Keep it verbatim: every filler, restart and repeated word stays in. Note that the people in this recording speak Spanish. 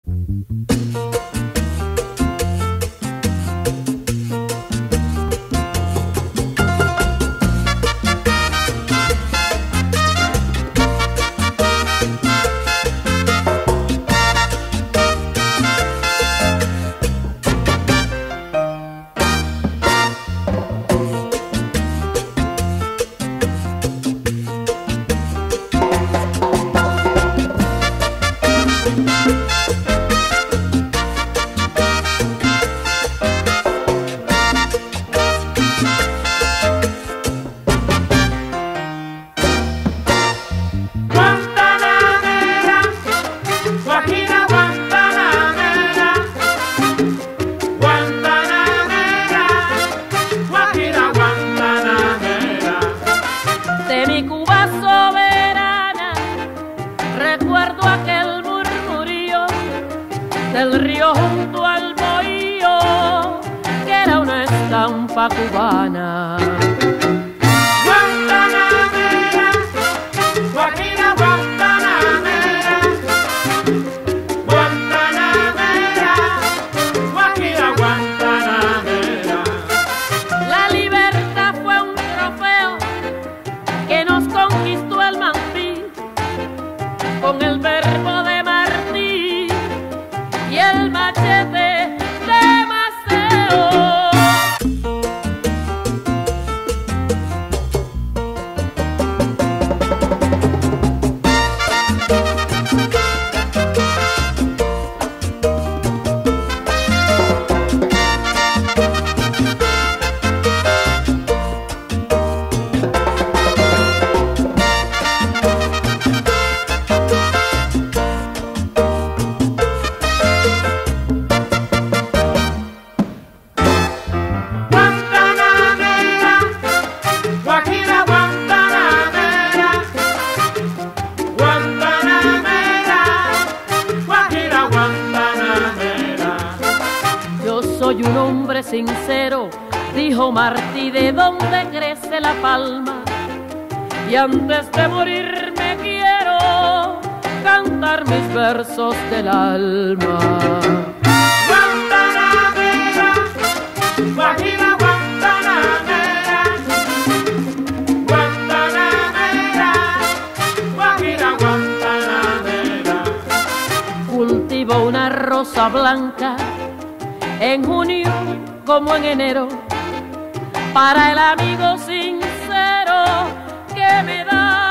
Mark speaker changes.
Speaker 1: del río junto al bohío, que era una estampa cubana.
Speaker 2: Guantanamera, Guajira Guantanamera, Guantanamera, Guajira Guantanamera.
Speaker 1: La libertad fue un trofeo que nos conquistó el Manfí con el verbo de Martí y el machete de Maceo. Soy un hombre sincero, dijo Martí, ¿de dónde crece la palma? Y antes de morir me quiero cantar mis versos del alma.
Speaker 2: Guantanamera, Guajira Guantanamera, Guantanamera, Guajira Guantanamera.
Speaker 1: Cultivo una rosa blanca en junio como en enero, para el amigo sincero que me da